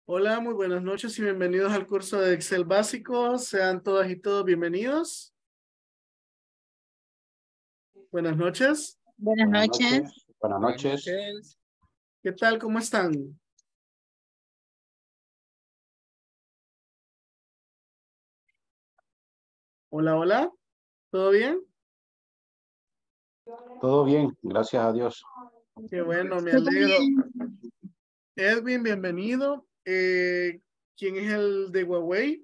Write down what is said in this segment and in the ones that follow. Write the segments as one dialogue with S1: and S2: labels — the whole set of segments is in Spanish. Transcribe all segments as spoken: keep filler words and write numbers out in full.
S1: Hola, muy buenas noches y bienvenidos al curso de Excel básico. Sean todas y todos bienvenidos. Buenas noches.
S2: Buenas
S3: Buenas
S2: noches.
S3: noches. Buenas noches.
S1: ¿Qué tal? ¿Cómo están? Hola, hola. ¿Todo bien?
S3: Todo bien, gracias a Dios.
S1: Qué bueno, me
S2: Todo
S1: alegro.
S2: bien.
S1: Edwin, bienvenido. Eh, ¿quién es el de Huawei?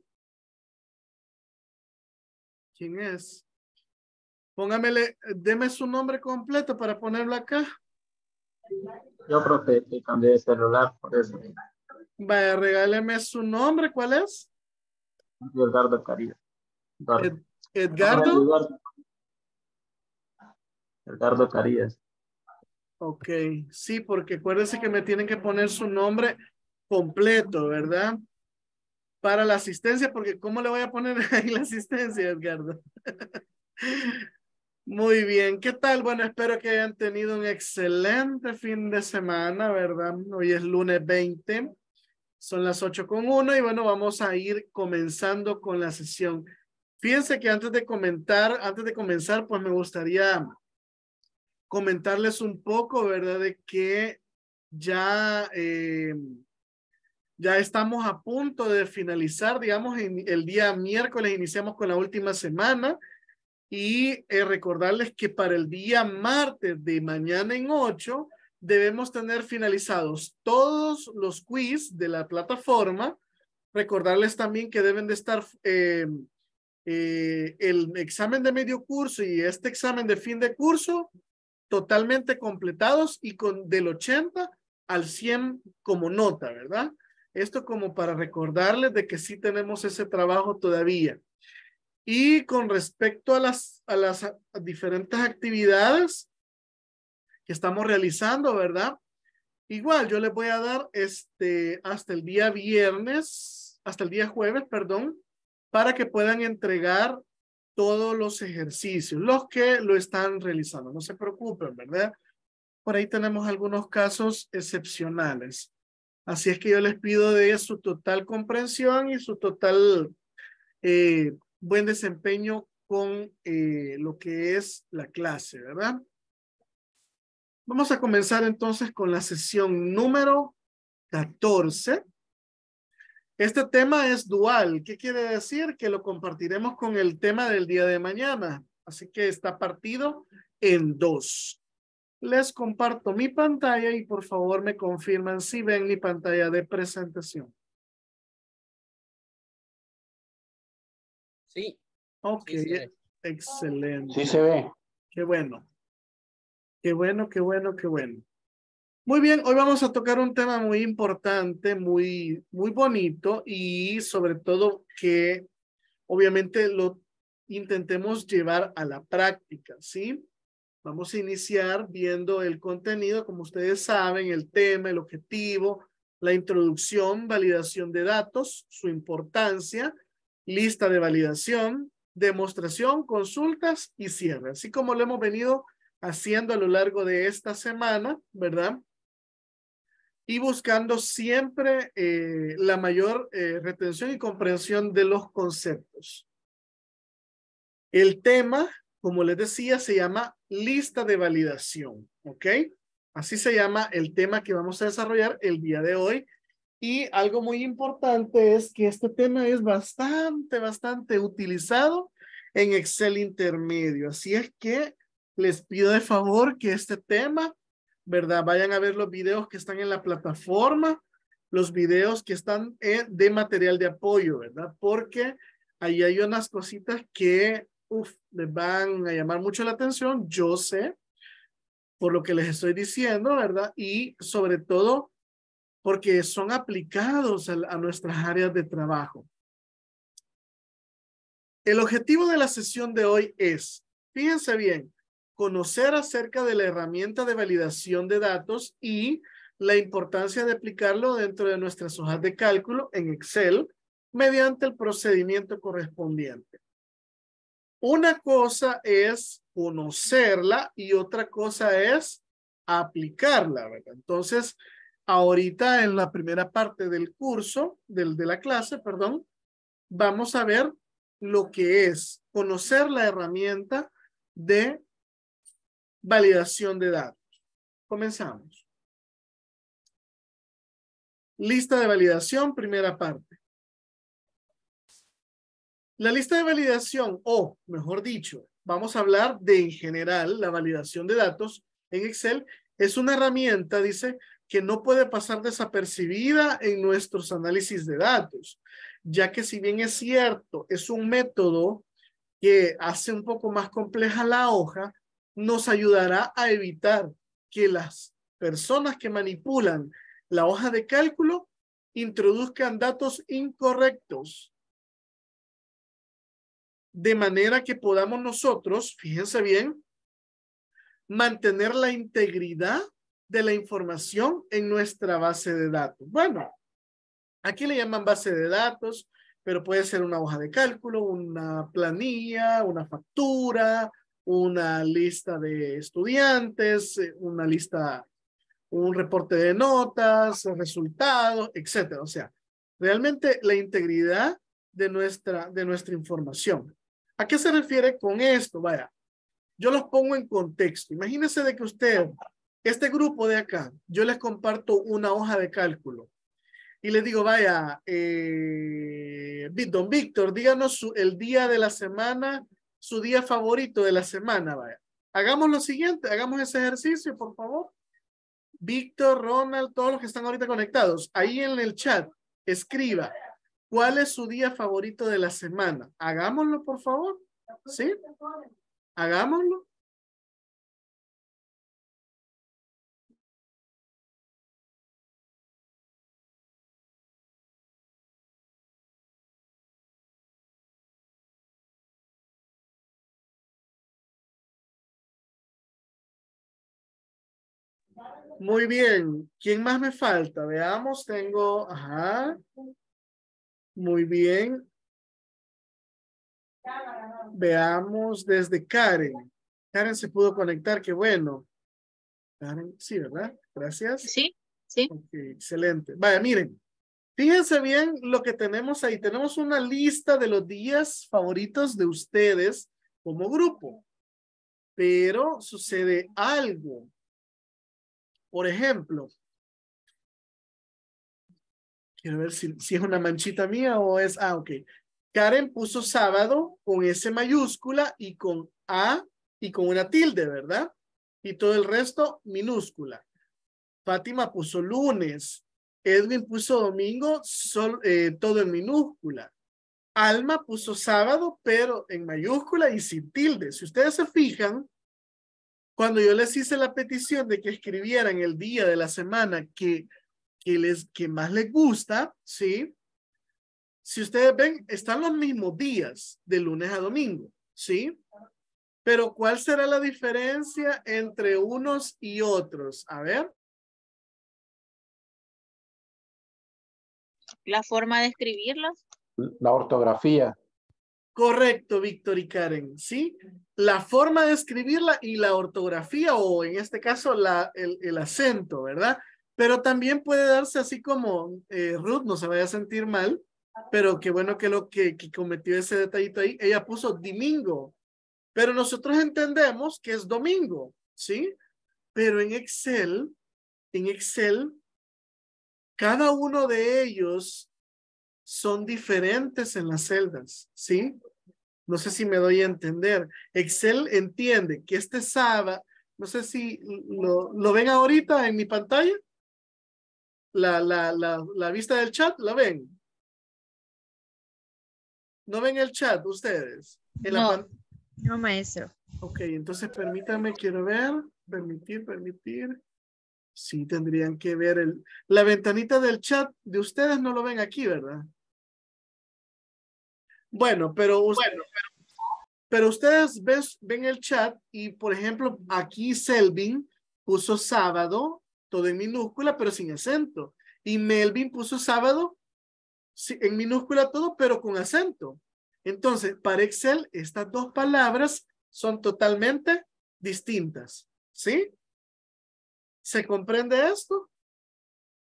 S1: ¿Quién es? Póngamele, deme su nombre completo para ponerlo acá.
S4: Yo creo que, que cambié de celular, por eso.
S1: Vaya, regáleme su nombre. ¿Cuál es?
S4: Edgardo Carías. Eduardo.
S1: Ed- Edgardo.
S4: Eduardo. Edgardo Carías.
S1: Ok, sí, porque acuérdense que me tienen que poner su nombre completo, ¿verdad? Para la asistencia, porque ¿cómo le voy a poner ahí la asistencia, Edgardo? Muy bien, ¿qué tal? Bueno, espero que hayan tenido un excelente fin de semana, ¿verdad? Hoy es lunes veinte, son las ocho con uno y bueno, vamos a ir comenzando con la sesión. Fíjense que antes de comentar, antes de comenzar, pues me gustaría comentarles un poco, ¿verdad? De que ya, eh, ya estamos a punto de finalizar, digamos, en el día miércoles iniciamos con la última semana y eh, recordarles que para el día martes de mañana en ocho debemos tener finalizados todos los quiz de la plataforma. Recordarles también que deben de estar eh, eh, el examen de medio curso y este examen de fin de curso totalmente completados y con del ochenta al cien como nota, ¿verdad? Esto como para recordarles de que sí tenemos ese trabajo todavía. Y con respecto a las, a las diferentes actividades que estamos realizando, ¿verdad? Igual yo les voy a dar este hasta el día viernes, hasta el día jueves, perdón, para que puedan entregar todos los ejercicios, los que lo están realizando. No se preocupen, ¿verdad? Por ahí tenemos algunos casos excepcionales. Así es que yo les pido de su total comprensión y su total eh, buen desempeño con eh, lo que es la clase, ¿verdad? Vamos a comenzar entonces con la sesión número catorce. Este tema es dual. ¿Qué quiere decir? Que lo compartiremos con el tema del día de mañana. Así que está partido en dos. Les comparto mi pantalla y por favor me confirman si ven mi pantalla de presentación.
S5: Sí.
S1: Ok,
S5: Sí, sí.
S1: excelente.
S3: Sí se ve.
S1: Qué bueno. Qué bueno, qué bueno, qué bueno. Muy bien, hoy vamos a tocar un tema muy importante, muy, muy bonito y sobre todo que obviamente lo intentemos llevar a la práctica, ¿sí? Vamos a iniciar viendo el contenido, como ustedes saben, el tema, el objetivo, la introducción, validación de datos, su importancia, lista de validación, demostración, consultas y cierre. Así como lo hemos venido haciendo a lo largo de esta semana, ¿verdad? Y buscando siempre eh, la mayor eh, retención y comprensión de los conceptos. El tema, como les decía, se llama lista de validación, ¿ok? Así se llama el tema que vamos a desarrollar el día de hoy. Y algo muy importante es que este tema es bastante, bastante utilizado en Excel intermedio. Así es que les pido de favor que este tema, ¿verdad? Vayan a ver los videos que están en la plataforma, los videos que están eh, de material de apoyo, ¿verdad? Porque ahí hay unas cositas que uf, les van a llamar mucho la atención, yo sé, por lo que les estoy diciendo, ¿verdad? Y sobre todo porque son aplicados a, a nuestras áreas de trabajo. El objetivo de la sesión de hoy es, fíjense bien, conocer acerca de la herramienta de validación de datos y la importancia de aplicarlo dentro de nuestras hojas de cálculo en Excel mediante el procedimiento correspondiente. Una cosa es conocerla y otra cosa es aplicarla, ¿verdad? Entonces, ahorita en la primera parte del curso, del, de la clase, perdón, vamos a ver lo que es conocer la herramienta de validación de datos. Comenzamos. Lista de validación, primera parte. La lista de validación, o mejor dicho, vamos a hablar de en general la validación de datos en Excel, es una herramienta, dice, que no puede pasar desapercibida en nuestros análisis de datos, ya que si bien es cierto, es un método que hace un poco más compleja la hoja, nos ayudará a evitar que las personas que manipulan la hoja de cálculo introduzcan datos incorrectos. De manera que podamos nosotros, fíjense bien, mantener la integridad de la información en nuestra base de datos. Bueno, aquí le llaman base de datos, pero puede ser una hoja de cálculo, una planilla, una factura, una lista de estudiantes, una lista, un reporte de notas, resultados, etcétera. O sea, realmente la integridad de nuestra, de nuestra información. ¿A qué se refiere con esto? Vaya, yo los pongo en contexto. Imagínense de que usted, este grupo de acá, yo les comparto una hoja de cálculo y les digo, vaya, eh, don Víctor, díganos su, el día de la semana, su día favorito de la semana, vaya. Hagamos lo siguiente, hagamos ese ejercicio, por favor. Víctor, Ronald, todos los que están ahorita conectados, ahí en el chat, escriba, ¿cuál es su día favorito de la semana? Hagámoslo, por favor. ¿Sí? Hagámoslo. Muy bien. ¿Quién más me falta? Veamos, tengo, ajá. Muy bien. Veamos desde Karen. Karen se pudo conectar, qué bueno. Karen, sí, ¿verdad? Gracias.
S2: Sí, sí.
S1: Ok, excelente. Vaya, miren. Fíjense bien lo que tenemos ahí. Tenemos una lista de los días favoritos de ustedes como grupo. Pero sucede algo. Por ejemplo, quiero ver si, si es una manchita mía o es, ah, ok. Karen puso sábado con S mayúscula y con A y con una tilde, ¿verdad? Y todo el resto minúscula. Fátima puso lunes. Edwin puso domingo, sol, eh, todo en minúscula. Alma puso sábado, pero en mayúscula y sin tilde. Si ustedes se fijan, cuando yo les hice la petición de que escribieran el día de la semana que, que, les, que más les gusta, ¿sí? Si ustedes ven, están los mismos días de lunes a domingo, ¿sí? Pero ¿cuál será la diferencia entre unos y otros? A ver.
S2: La forma de escribirlos.
S3: La ortografía.
S1: Correcto, Víctor y Karen, ¿sí? La forma de escribirla y la ortografía, o en este caso la, el, el acento, ¿verdad? Pero también puede darse así como, eh, Ruth, no se vaya a sentir mal, pero qué bueno que lo que, que cometió ese detallito ahí, ella puso domingo, pero nosotros entendemos que es domingo, ¿sí? Pero en Excel, en Excel, cada uno de ellos son diferentes en las celdas, ¿sí? No sé si me doy a entender. Excel entiende que este sábado, no sé si lo, lo ven ahorita en mi pantalla. La, la, la, la vista del chat, ¿la ven? ¿No ven el chat ustedes? En
S2: No,
S1: la
S2: no, maestro.
S1: Ok, entonces permítanme, quiero ver. Permitir, permitir. Sí, tendrían que ver el, la ventanita del chat de ustedes, no lo ven aquí, ¿verdad? Bueno, pero, bueno, pero, pero ustedes ven, ven el chat y, por ejemplo, aquí Selvin puso sábado, todo en minúscula, pero sin acento. Y Melvin puso sábado en minúscula todo, pero con acento. Entonces, para Excel, estas dos palabras son totalmente distintas. ¿Sí? ¿Se comprende esto?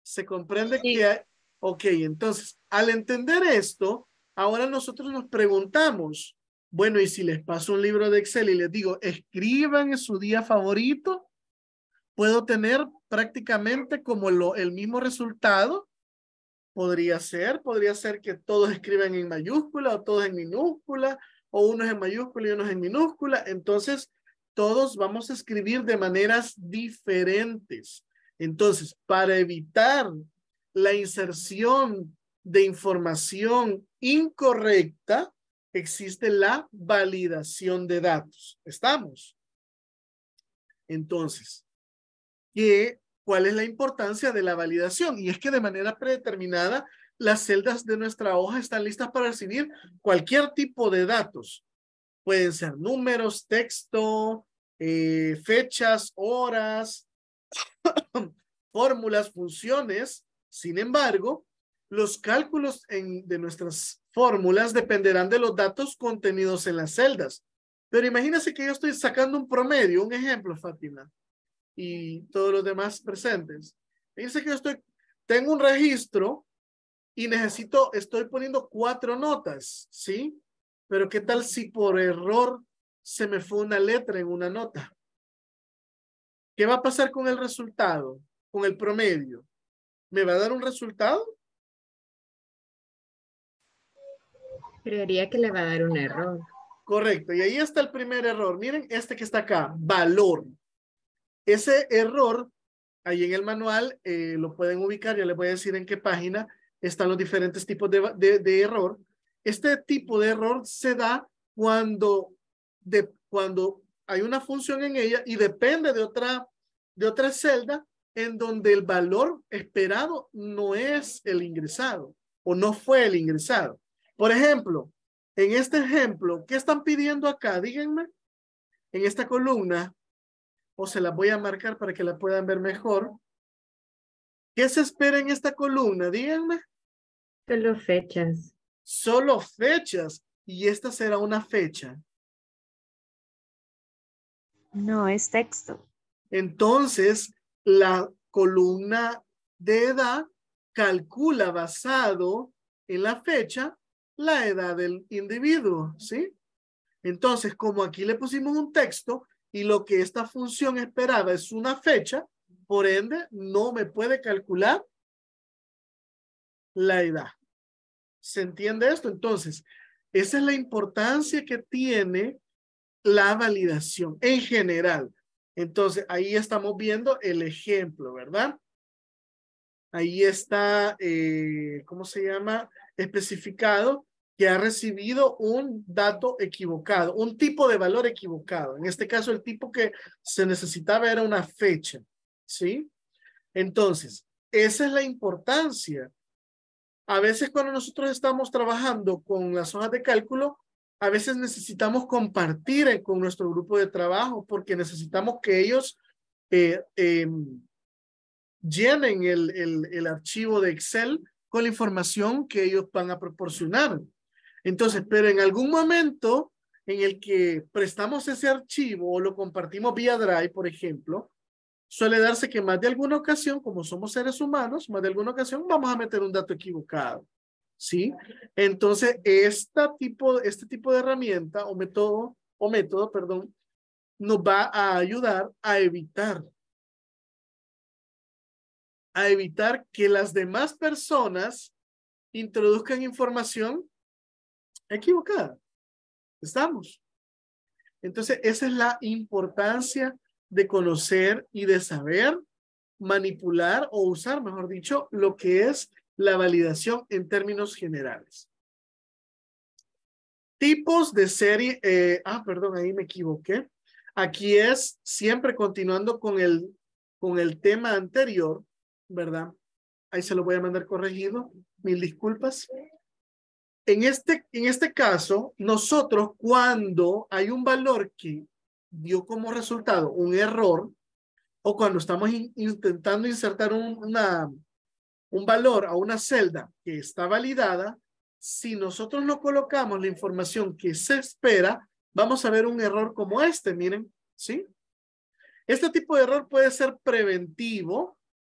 S1: Se comprende
S2: Sí.
S1: que hay, ok, entonces, al entender esto, ahora nosotros nos preguntamos, bueno, y si les paso un libro de Excel y les digo, escriban en su día favorito, ¿puedo tener prácticamente como lo, el mismo resultado? Podría ser, podría ser que todos escriban en mayúscula o todos en minúscula, o unos en mayúscula y unos en minúscula. Entonces, todos vamos a escribir de maneras diferentes. Entonces, para evitar la inserción de información incorrecta, existe la validación de datos. ¿Estamos? Entonces, ¿qué, ¿cuál es la importancia de la validación? Y es que de manera predeterminada, las celdas de nuestra hoja están listas para recibir cualquier tipo de datos. Pueden ser números, texto, eh, fechas, horas, fórmulas, funciones. Sin embargo, los cálculos en, de nuestras fórmulas dependerán de los datos contenidos en las celdas. Pero imagínense que yo estoy sacando un promedio, un ejemplo, Fátima, y todos los demás presentes. Fíjense que yo estoy, tengo un registro y necesito, estoy poniendo cuatro notas, ¿sí? Pero ¿qué tal si por error se me fue una letra en una nota? ¿Qué va a pasar con el resultado? Con el promedio. ¿Me va a dar un resultado?
S5: Creería que le va a dar un error.
S1: Correcto. Y ahí está el primer error. Miren este que está acá. Valor. Ese error, ahí en el manual, eh, lo pueden ubicar. Ya les voy a decir en qué página están los diferentes tipos de, de, de error. Este tipo de error se da cuando, de, cuando hay una función en ella y depende de otra, de otra celda en donde el valor esperado no es el ingresado o no fue el ingresado. Por ejemplo, en este ejemplo, ¿qué están pidiendo acá? Díganme, en esta columna, o se las voy a marcar para que la puedan ver mejor. ¿Qué se espera en esta columna? Díganme.
S5: Solo fechas.
S1: Solo fechas. Y esta será una fecha.
S2: No, es texto.
S1: Entonces, la columna de edad calcula basado en la fecha la edad del individuo, ¿sí? Entonces, como aquí le pusimos un texto y lo que esta función esperaba es una fecha, por ende, no me puede calcular la edad. ¿Se entiende esto? Entonces, esa es la importancia que tiene la validación en general. Entonces, ahí estamos viendo el ejemplo, ¿verdad? Ahí está, eh, ¿cómo se llama? Especificado que ha recibido un dato equivocado, un tipo de valor equivocado. En este caso, el tipo que se necesitaba era una fecha, ¿sí? Entonces, esa es la importancia. A veces cuando nosotros estamos trabajando con las hojas de cálculo, a veces necesitamos compartir con nuestro grupo de trabajo porque necesitamos que ellos eh, eh, llenen el, el, el archivo de Excel con la información que ellos van a proporcionar. Entonces, pero en algún momento en el que prestamos ese archivo o lo compartimos vía Drive, por ejemplo, suele darse que más de alguna ocasión, como somos seres humanos, más de alguna ocasión vamos a meter un dato equivocado. ¿Sí? Entonces, esta tipo, este tipo de herramienta o método, o método, perdón, nos va a ayudar a evitar, a evitar que las demás personas introduzcan información equivocada. ¿Estamos? Entonces, esa es la importancia de conocer y de saber manipular o usar, mejor dicho, lo que es la validación en términos generales. Tipos de serie, eh, ah, perdón, ahí me equivoqué. Aquí es siempre continuando con el, con el tema anterior, ¿verdad? Ahí se lo voy a mandar corregido. Mil disculpas. En este, en este caso, nosotros cuando hay un valor que dio como resultado un error, o cuando estamos in, intentando insertar un, una, un valor a una celda que está validada, si nosotros no colocamos la información que se espera, vamos a ver un error como este, miren, ¿sí? Este tipo de error puede ser preventivo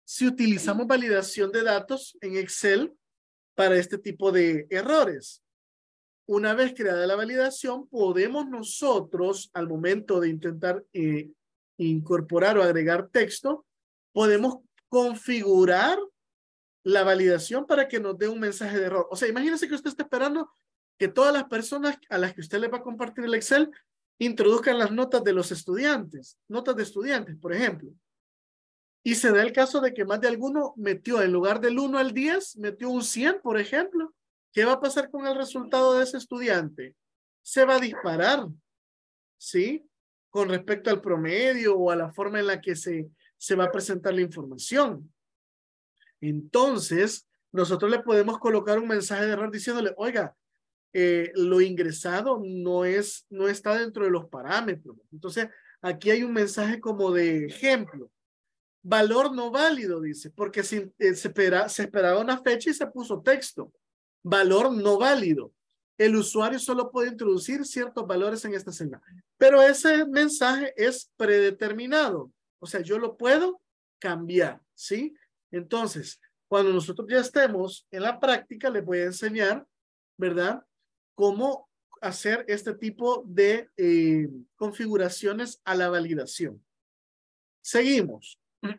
S1: si utilizamos validación de datos en Excel para este tipo de errores. Una vez creada la validación, podemos nosotros, al momento de intentar eh, incorporar o agregar texto, podemos configurar la validación para que nos dé un mensaje de error. O sea, imagínense que usted está esperando que todas las personas a las que usted le va a compartir el Excel introduzcan las notas de los estudiantes, notas de estudiantes, por ejemplo. Y se da el caso de que más de alguno metió, en lugar del uno al diez, metió un cien, por ejemplo. ¿Qué va a pasar con el resultado de ese estudiante? Se va a disparar, ¿sí? Con respecto al promedio o a la forma en la que se, se va a presentar la información. Entonces, nosotros le podemos colocar un mensaje de error diciéndole, oiga, eh, lo ingresado no, es, no está dentro de los parámetros. Entonces, aquí hay un mensaje como de ejemplo. Valor no válido, dice, porque se, eh, se, espera, se esperaba una fecha y se puso texto. Valor no válido. El usuario solo puede introducir ciertos valores en esta celda. Pero ese mensaje es predeterminado. O sea, yo lo puedo cambiar, ¿sí? Entonces, cuando nosotros ya estemos en la práctica, les voy a enseñar, ¿verdad? Cómo hacer este tipo de eh, configuraciones a la validación. Seguimos.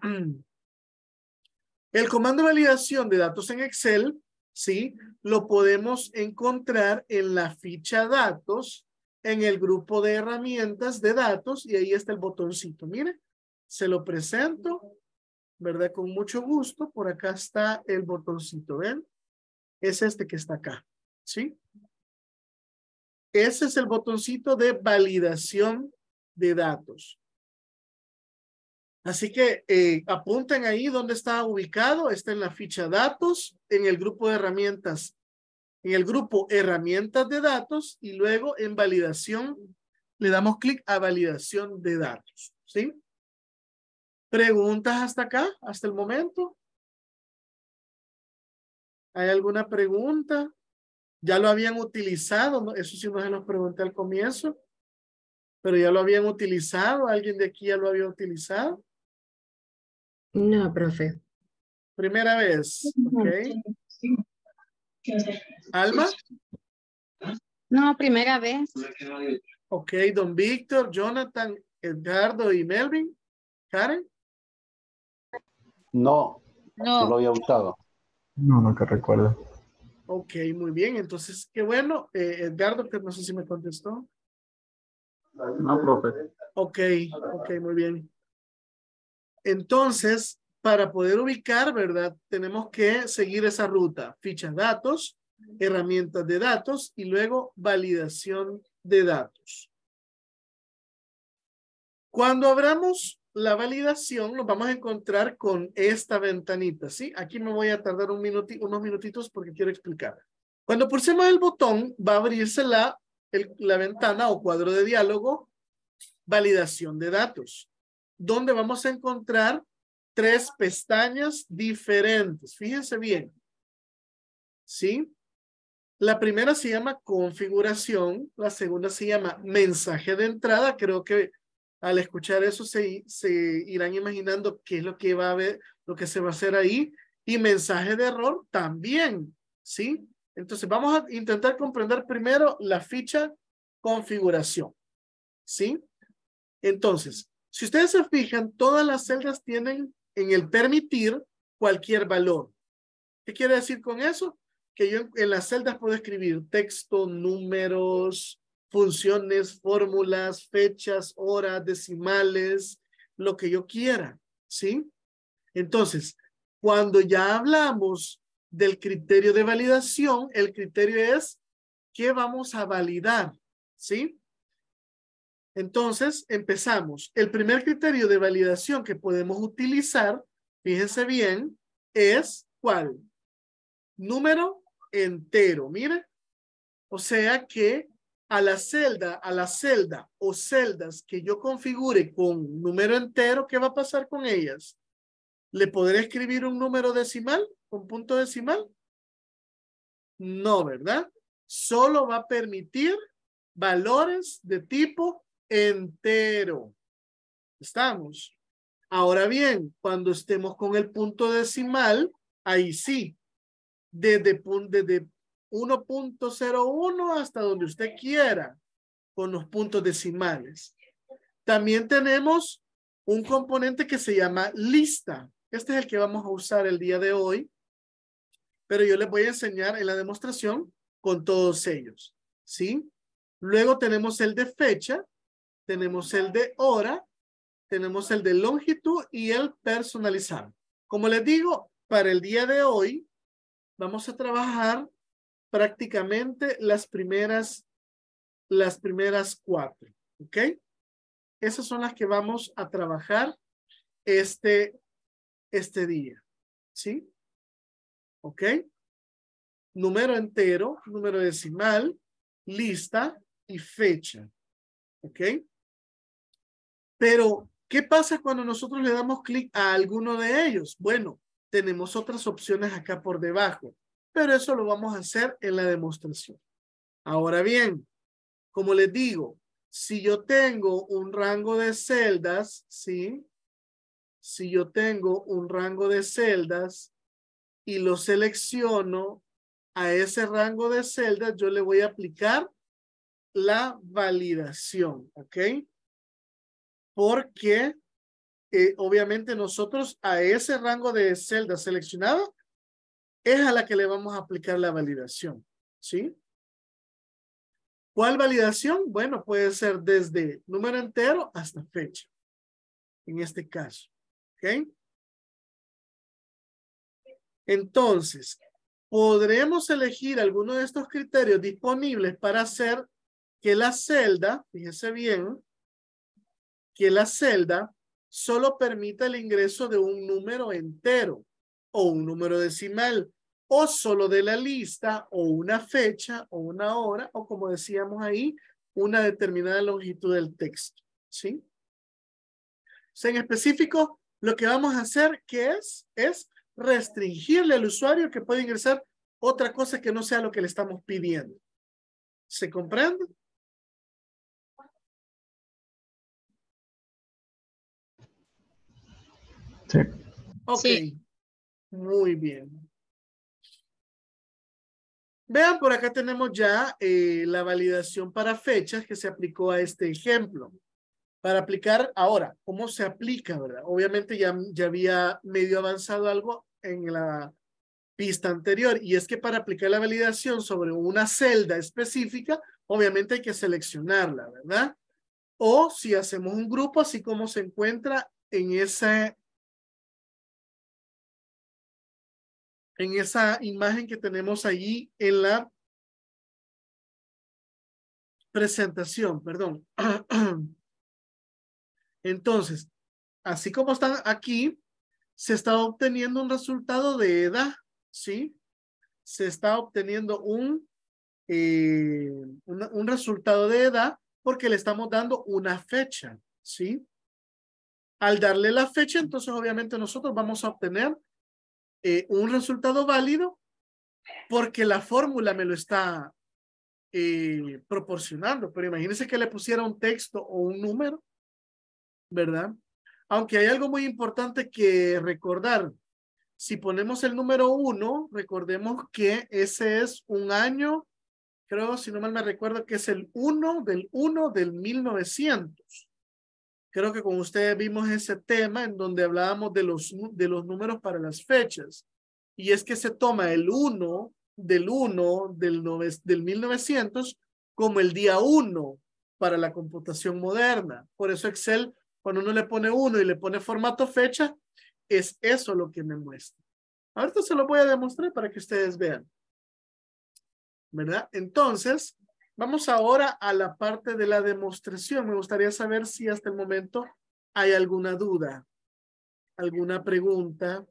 S1: El comando de validación de datos en Excel, ¿sí? Lo podemos encontrar en la ficha datos, en el grupo de herramientas de datos, y ahí está el botoncito. Mire, se lo presento, ¿verdad? Con mucho gusto. Por acá está el botoncito, ¿ven? Es este que está acá, ¿sí? Ese es el botoncito de validación de datos. Así que eh, apunten ahí dónde está ubicado. Está en la ficha datos, en el grupo de herramientas, en el grupo herramientas de datos, y luego en validación le damos clic a validación de datos, ¿sí? ¿Preguntas hasta acá, hasta el momento? ¿Hay alguna pregunta? ¿Ya lo habían utilizado? ¿No? Eso sí no se los pregunté al comienzo, pero ya lo habían utilizado. ¿Alguien de aquí ya lo había utilizado?
S5: No, profe.
S1: Primera vez, ¿ok? ¿Alma?
S2: No, primera vez.
S1: Ok, don Víctor, Jonathan, Edgardo y Melvin. ¿Karen?
S3: No, no lo
S2: No.
S3: había usado.
S4: No, no que recuerdo.
S1: Ok, muy bien. Entonces, qué bueno. Eh, Edgardo, que no sé si me contestó.
S4: No, profe.
S1: Ok, ok, muy bien. Entonces, para poder ubicar, ¿verdad? Tenemos que seguir esa ruta. Fichas datos, herramientas de datos y luego validación de datos. Cuando abramos la validación, nos vamos a encontrar con esta ventanita, ¿sí? Aquí me voy a tardar un minuti- unos minutitos porque quiero explicar. Cuando pulsemos el botón, va a abrirse la, el, la ventana o cuadro de diálogo, validación de datos, donde vamos a encontrar tres pestañas diferentes. Fíjense bien, ¿sí? La primera se llama configuración, la segunda se llama mensaje de entrada. Creo que al escuchar eso se, se irán imaginando qué es lo que va a haber, lo que se va a hacer ahí. Y mensaje de error también, ¿sí? Entonces vamos a intentar comprender primero la ficha configuración, ¿sí? Entonces, si ustedes se fijan, todas las celdas tienen en el permitir cualquier valor. ¿Qué quiere decir con eso? Que yo en las celdas puedo escribir texto, números, funciones, fórmulas, fechas, horas, decimales, lo que yo quiera, ¿sí? Entonces, cuando ya hablamos del criterio de validación, el criterio es ¿qué vamos a validar? ¿Sí? Entonces, empezamos. El primer criterio de validación que podemos utilizar, fíjense bien, es ¿cuál? Número entero, mire. O sea que a la celda, a la celda o celdas que yo configure con número entero, ¿qué va a pasar con ellas? ¿Le podré escribir un número decimal con punto decimal? No, ¿verdad? Solo va a permitir valores de tipo entero. ¿Estamos? Ahora bien, cuando estemos con el punto decimal, ahí sí, desde, desde uno punto cero uno hasta donde usted quiera, con los puntos decimales. También tenemos un componente que se llama lista. Este es el que vamos a usar el día de hoy, pero yo les voy a enseñar en la demostración con todos ellos, ¿sí? Luego tenemos el de fecha, tenemos el de hora, tenemos el de longitud y el personalizado. Como les digo, para el día de hoy vamos a trabajar prácticamente las primeras, las primeras cuatro, ¿ok? Esas son las que vamos a trabajar este, este día, ¿sí? ¿Ok? Número entero, número decimal, lista y fecha, ¿ok? Pero, ¿qué pasa cuando nosotros le damos clic a alguno de ellos? Bueno, tenemos otras opciones acá por debajo, pero eso lo vamos a hacer en la demostración. Ahora bien, como les digo, si yo tengo un rango de celdas, ¿sí? Si yo tengo un rango de celdas y lo selecciono a ese rango de celdas, yo le voy a aplicar la validación, ¿ok? Porque eh, obviamente nosotros a ese rango de celdas seleccionado es a la que le vamos a aplicar la validación, ¿sí? ¿Cuál validación? Bueno, puede ser desde número entero hasta fecha, en este caso, ¿ok? Entonces, podremos elegir alguno de estos criterios disponibles para hacer que la celda, fíjese bien, que la celda solo permita el ingreso de un número entero o un número decimal o solo de la lista o una fecha o una hora o como decíamos ahí, una determinada longitud del texto, ¿sí? O sea, en específico, lo que vamos a hacer, ¿qué es? Es restringirle al usuario que puede ingresar otra cosa que no sea lo que le estamos pidiendo. ¿Se comprende?
S4: Sí.
S1: Ok,
S2: Sí.
S1: muy bien. Vean, por acá tenemos ya eh, la validación para fechas que se aplicó a este ejemplo. Para aplicar ahora, ¿cómo se aplica, verdad? Obviamente ya, ya había medio avanzado algo en la pista anterior y es que para aplicar la validación sobre una celda específica, obviamente hay que seleccionarla, ¿verdad? O si hacemos un grupo, así como se encuentra en ese en esa imagen que tenemos allí en la presentación, perdón. Entonces, así como están aquí, se está obteniendo un resultado de edad, ¿sí? Se está obteniendo un, eh, un, un resultado de edad porque le estamos dando una fecha, ¿sí? Al darle la fecha, entonces obviamente nosotros vamos a obtener eh, un resultado válido porque la fórmula me lo está eh, proporcionando. Pero imagínense que le pusiera un texto o un número, ¿verdad? Aunque hay algo muy importante que recordar. Si ponemos el número uno, recordemos que ese es un año, creo, si no mal me recuerdo, que es el uno del uno del mil novecientos. Creo que con ustedes vimos ese tema en donde hablábamos de los, de los números para las fechas. Y es que se toma el uno del uno del, nove, del mil novecientos como el día uno para la computación moderna. Por eso Excel, cuando uno le pone uno y le pone formato fecha, es eso lo que me muestra. Ahorita se lo voy a demostrar para que ustedes vean. ¿Verdad? Entonces, vamos ahora a la parte de la demostración. Me gustaría saber si hasta el momento hay alguna duda, alguna pregunta,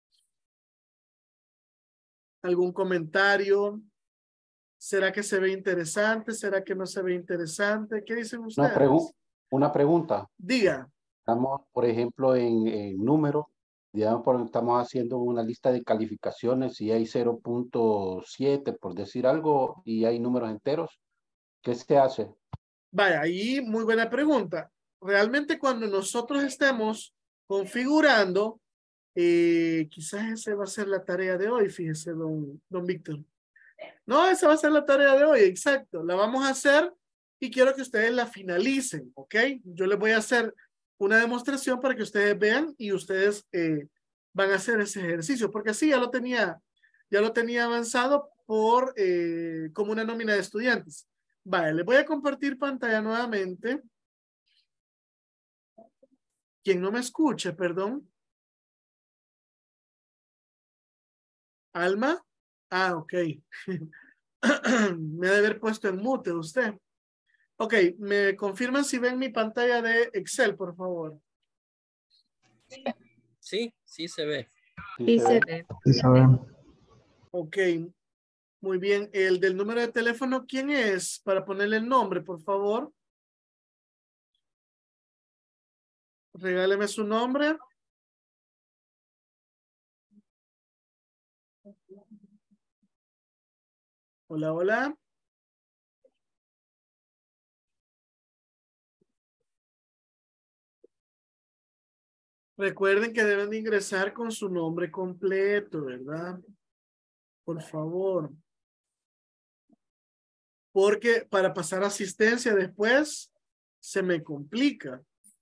S1: algún comentario. ¿Será que se ve interesante? ¿Será que no se ve interesante? ¿Qué dicen
S3: Una,
S1: ustedes?
S3: pregu una pregunta.
S1: Diga.
S3: Estamos, por ejemplo, en, en número. Digamos, por, estamos haciendo una lista de calificaciones y hay cero punto siete, por decir algo, y hay números enteros. ¿Qué se hace?
S1: Vaya, ahí muy buena pregunta. Realmente cuando nosotros estemos configurando. Eh, quizás esa va a ser la tarea de hoy, fíjese, don, don Víctor. No, esa va a ser la tarea de hoy, exacto. La vamos a hacer y quiero que ustedes la finalicen, ¿ok? Yo les voy a hacer una demostración para que ustedes vean y ustedes eh, van a hacer ese ejercicio, porque así ya lo tenía, ya lo tenía avanzado por eh, como una nómina de estudiantes. Vale, les voy a compartir pantalla nuevamente. Quien no me escuche, perdón. Alma. Ah, ok. Me ha de haber puesto en mute usted. Ok, ¿me confirman si ven mi pantalla de Excel, por favor?
S6: Sí, sí se ve.
S5: Sí se ve.
S4: Sí, sabemos.
S1: Ok, muy bien. El del número de teléfono, ¿quién es? Para ponerle el nombre, por favor. Regáleme su nombre. Hola, hola. Recuerden que deben de ingresar con su nombre completo, ¿verdad? Por favor. Porque para pasar asistencia después se me complica.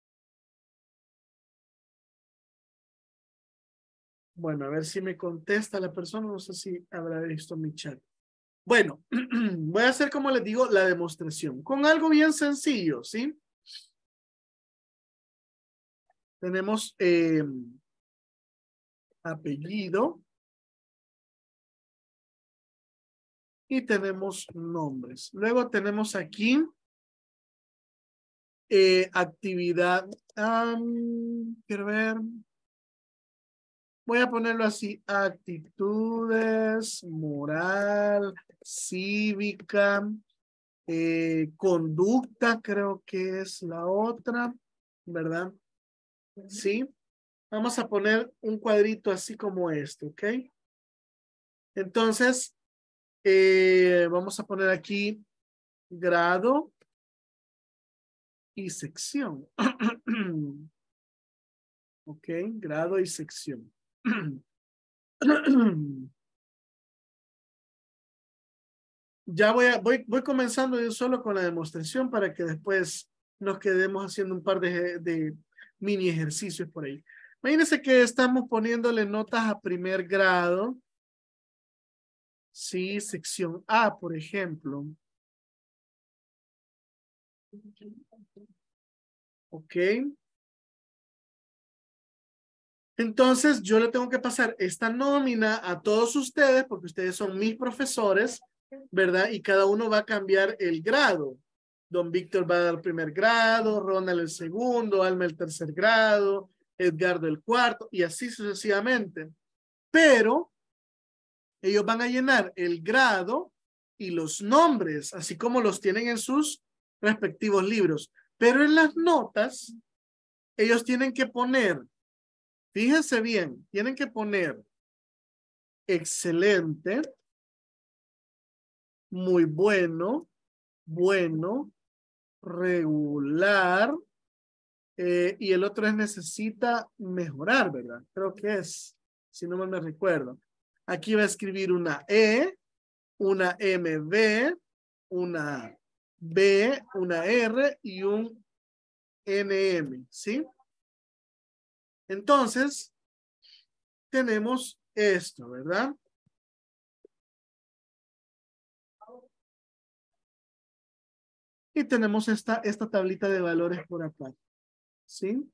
S1: Bueno, a ver si me contesta la persona. No sé si habrá visto mi chat. Bueno, voy a hacer, como les digo, la demostración. Con algo bien sencillo, ¿sí? Tenemos eh, apellido. Y tenemos nombres. Luego tenemos aquí eh, actividad. Um, quiero ver. Voy a ponerlo así. Actitudes, moral, cívica, eh, conducta, creo que es la otra, ¿verdad? Sí. Vamos a poner un cuadrito así como este, ¿ok? Entonces, eh, vamos a poner aquí grado y sección. Ok, grado y sección. Ya voy, a, voy, voy comenzando yo solo con la demostración para que después nos quedemos haciendo un par de, de mini ejercicios por ahí. Imagínense que estamos poniéndole notas a primer grado. Sí, sección A, por ejemplo. Ok. Entonces, yo le tengo que pasar esta nómina a todos ustedes porque ustedes son mis profesores, ¿verdad? Y cada uno va a cambiar el grado. Don Víctor va a dar el primer grado, Ronald el segundo, Alma el tercer grado, Edgardo el cuarto y así sucesivamente. Pero ellos van a llenar el grado y los nombres, así como los tienen en sus respectivos libros. Pero en las notas, ellos tienen que poner, fíjense bien, tienen que poner excelente, muy bueno, bueno, regular, eh, y el otro es necesita mejorar, ¿verdad? Creo que es, si no mal me recuerdo. Aquí va a escribir una E, una M B, una B, una R y un N M, ¿sí? Entonces, tenemos esto, ¿verdad? Y tenemos esta, esta tablita de valores por acá, ¿sí?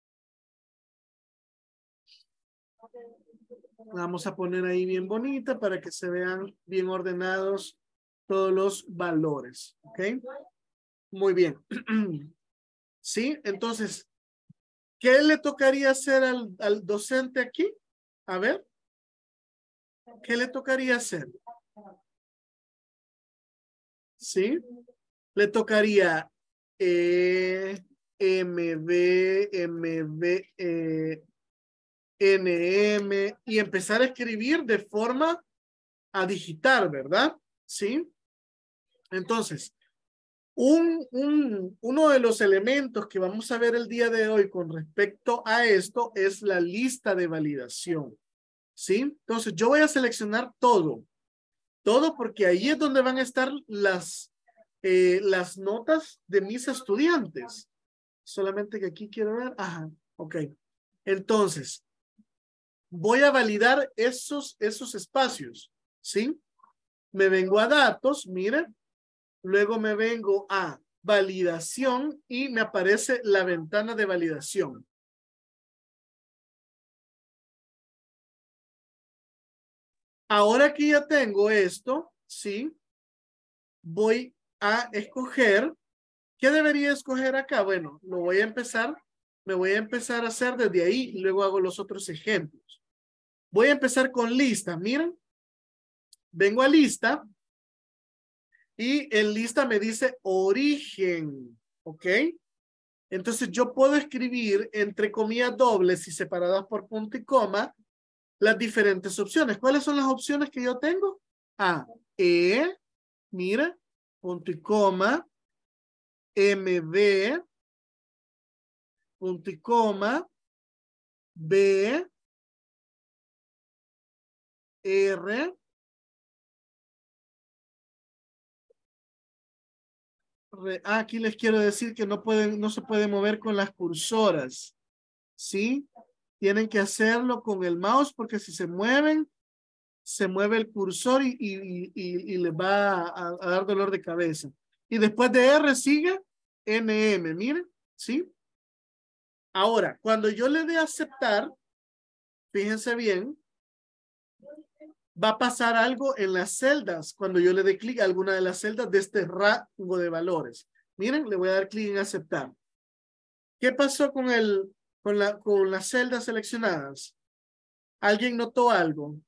S1: Vamos a poner ahí bien bonita para que se vean bien ordenados todos los valores, ¿ok? Muy bien. ¿Sí? Entonces, ¿qué le tocaría hacer al, al docente aquí? A ver. ¿Qué le tocaría hacer? ¿Sí? Le tocaría E, M, B, M, B, eh, N, M y empezar a escribir de forma a digitar, ¿verdad? ¿Sí? Entonces, Un, un, uno de los elementos que vamos a ver el día de hoy con respecto a esto es la lista de validación. ¿Sí? Entonces yo voy a seleccionar todo. Todo porque ahí es donde van a estar las, eh, las notas de mis estudiantes. Solamente que aquí quiero ver. Ajá, ok. Entonces, voy a validar esos, esos espacios. ¿Sí? Me vengo a datos, miren. Luego me vengo a validación y me aparece la ventana de validación. Ahora que ya tengo esto, ¿sí? Voy a escoger. ¿Qué debería escoger acá? Bueno, lo voy a empezar. Me voy a empezar a hacer desde ahí y luego hago los otros ejemplos. Voy a empezar con lista. Miren. Vengo a lista. Y en lista me dice origen. ¿Ok? Entonces yo puedo escribir entre comillas dobles y separadas por punto y coma las diferentes opciones. ¿Cuáles son las opciones que yo tengo? A, E, mira, punto y coma, M, B, punto y coma, B, R, Re, ah, aquí les quiero decir que no pueden, no se puede mover con las cursoras, ¿sí? Tienen que hacerlo con el mouse porque si se mueven, se mueve el cursor y, y, y, y les va a, a dar dolor de cabeza. Y después de R sigue N M, miren, ¿sí? Ahora, cuando yo le dé a aceptar, fíjense bien, va a pasar algo en las celdas cuando yo le dé clic a alguna de las celdas de este rango de valores. Miren, le voy a dar clic en aceptar. ¿Qué pasó con, el, con, la, con las celdas seleccionadas? ¿Alguien notó algo?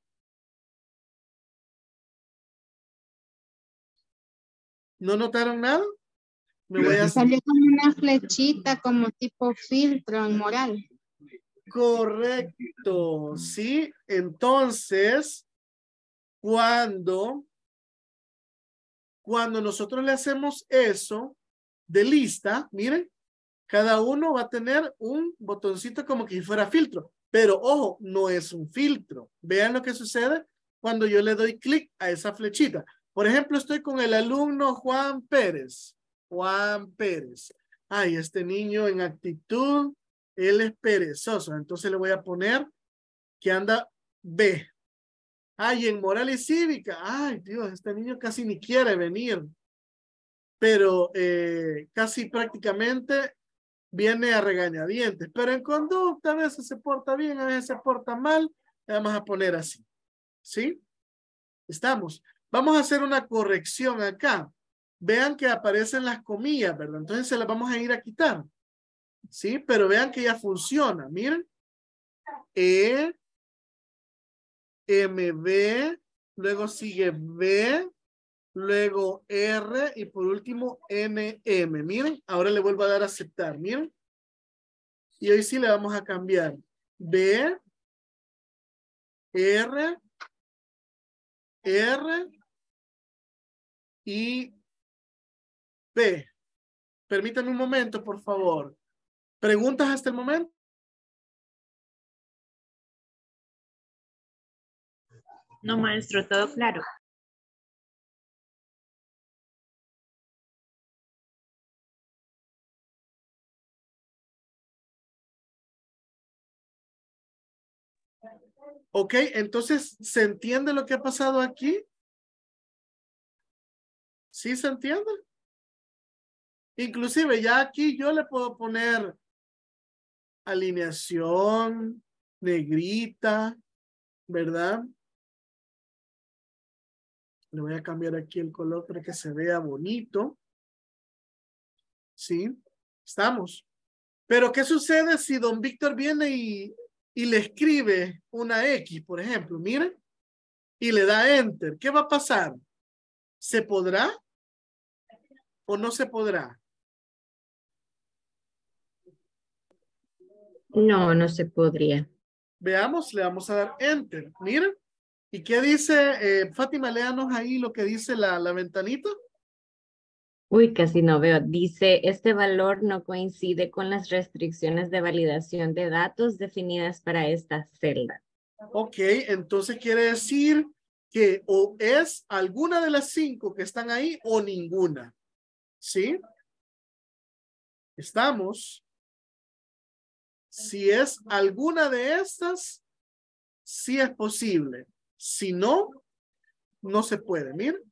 S1: ¿No notaron nada? Me voy a...
S2: Salió como una flechita, como tipo filtro en Moral.
S1: Correcto, ¿sí? Entonces, cuando, cuando nosotros le hacemos eso de lista, miren, cada uno va a tener un botoncito como que si fuera filtro. Pero, ojo, no es un filtro. Vean lo que sucede cuando yo le doy clic a esa flechita. Por ejemplo, estoy con el alumno Juan Pérez. Juan Pérez. Ay, este niño en actitud, él es perezoso. Entonces le voy a poner que anda B. Ay, en moral y cívica. Ay, Dios, este niño casi ni quiere venir. Pero eh, casi prácticamente viene a regañadientes. Pero en conducta a veces se porta bien, a veces se porta mal. Le vamos a poner así. ¿Sí? Estamos. Vamos a hacer una corrección acá. Vean que aparecen las comillas, ¿verdad? Entonces se las vamos a ir a quitar. ¿Sí? Pero vean que ya funciona. Miren. E, M, B, luego sigue B, luego R y por último N, M. Miren, ahora le vuelvo a dar a aceptar. Miren. Y hoy sí le vamos a cambiar. B, R, R y B. Permítanme un momento, por favor. ¿Preguntas hasta el momento?
S5: No, maestro, todo claro.
S1: Ok, entonces, ¿se entiende lo que ha pasado aquí? ¿Sí se entiende? Inclusive ya aquí yo le puedo poner alineación, negrita, ¿verdad? Le voy a cambiar aquí el color para que se vea bonito. ¿Sí? Estamos. Pero ¿qué sucede si don Víctor viene y, y le escribe una X, por ejemplo? Miren. Y le da enter. ¿Qué va a pasar? ¿Se podrá o no se podrá?
S5: No, no se podría.
S1: Veamos, le vamos a dar enter. Miren. ¿Y qué dice? Eh, Fátima, léanos ahí lo que dice la, la ventanita.
S5: Uy, casi no veo. Dice, este valor no coincide con las restricciones de validación de datos definidas para esta celda.
S1: Ok, entonces quiere decir que o es alguna de las cinco que están ahí o ninguna. ¿Sí? Estamos. Si es alguna de estas, sí es posible. Si no, no se puede. Miren.